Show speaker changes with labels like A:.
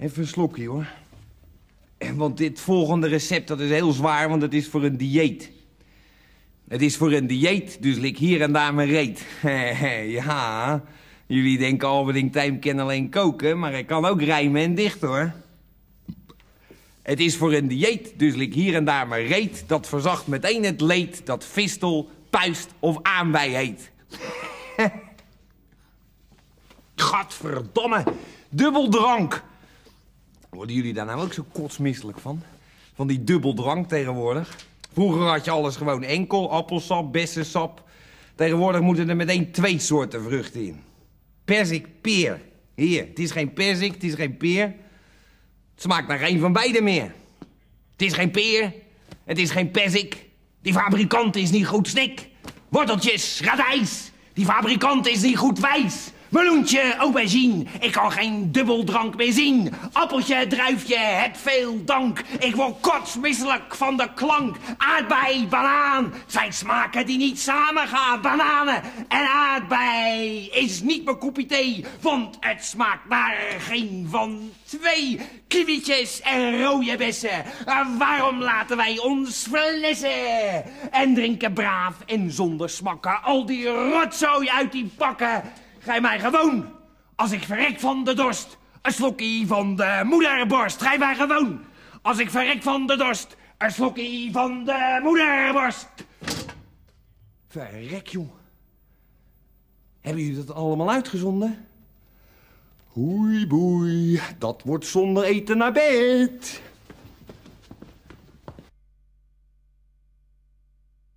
A: Even een slokje, hoor. Want dit volgende recept, dat is heel zwaar, want het is voor een dieet. Het is voor een dieet, dus lik hier en daar mijn reet. Ja, jullie denken Alberding Tijm kan alleen koken, maar ik kan ook rijmen en dichten, hoor. Het is voor een dieet, dus lik hier en daar mijn reet. Dat verzacht meteen het leed dat fistel, puist of aanwij heet. Gadverdamme, dubbeldrank. Worden jullie daar nou ook zo kotsmisselijk van? Van die dubbeldrank tegenwoordig? Vroeger had je alles gewoon enkel, appelsap, bessensap. Tegenwoordig moeten er meteen 2 soorten vruchten in. Perzik, peer. Hier, het is geen perzik, het is geen peer. Het smaakt naar geen van beide meer. Het is geen peer, het is geen perzik. Die fabrikant is niet goed snik. Worteltjes, radijs. Die fabrikant is niet goed wijs. Meloentje, aubergine, ik kan geen dubbeldrank meer zien. Appeltje, druifje, het veel dank. Ik word kotsmisselijk van de klank. Aardbei, banaan, zijn smaken die niet samengaan. Bananen en aardbei is niet mijn kopje thee, want het smaakt naar geen van 2. Kiwietjes en rode bessen, waarom laten wij ons verlessen? En drinken braaf en zonder smakken, al die rotzooi uit die pakken. Gij mij gewoon, als ik verrek van de dorst, een slokkie van de moederborst. Gij mij gewoon, als ik verrek van de dorst, een slokkie van de moederborst. Verrek, jong. Hebben jullie dat allemaal uitgezonden? Hoei boei, dat wordt zonder eten naar bed.